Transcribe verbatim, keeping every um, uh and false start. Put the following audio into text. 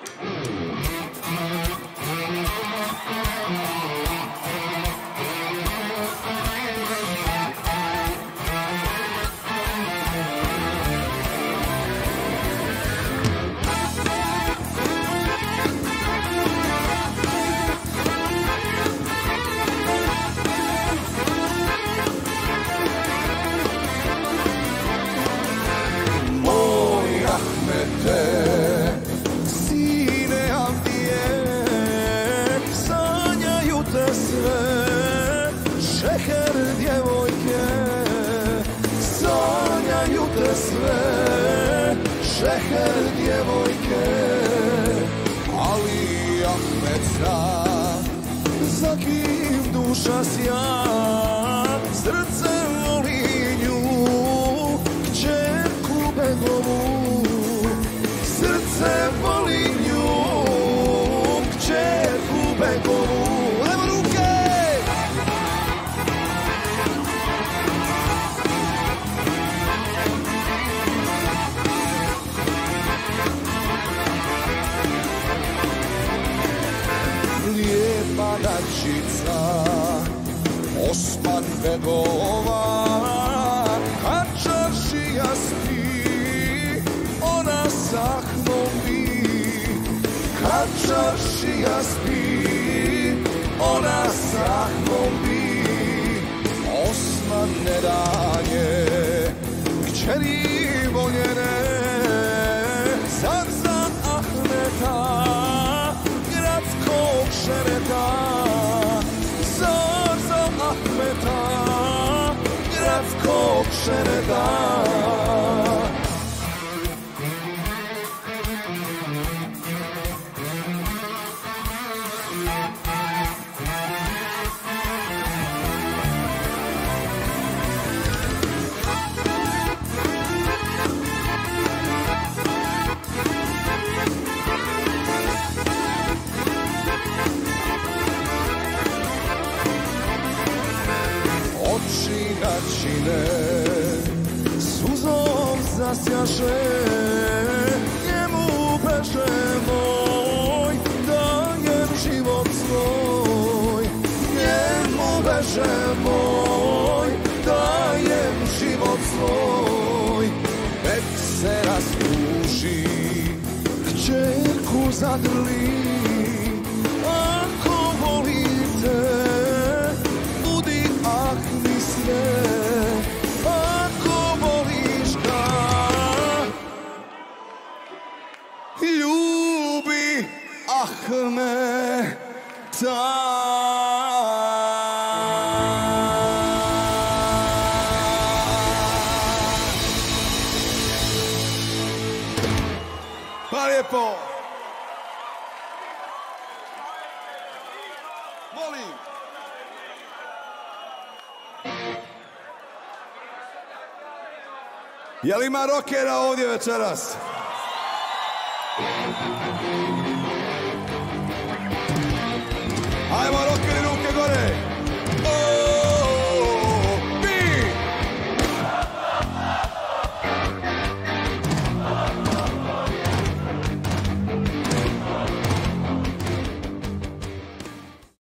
Sine Avdije, sanjaju te sve, šeher djevojke, sanjaju te sve, šeher djevojke, Ali Ahmed zna, za kim duša sja, srce voli nju, kćerku Begovu. Srce voli nju, kćerku Begovu. Levo ruke! Lijepa dačica, Osman Begova, kad čaršija spi, ona sahnom bi. Kad čaršija spi, ona sahnom bi. Osman ne daje, kćeri voljene, sad za Ahmeta, gradskog šereta. Sad za Ahmeta, gradskog šereta. Oči načine suzom zasjaše, njemu beže moj, dajem život svoj. Njemu beže moj, dajem život svoj. Nek se rastuži, kćerku zadrli, ako volite, ako voliš ga, ljubi Ahmeta. Hvala lijepo. Molim. Jel ima rokera ovdje večeras?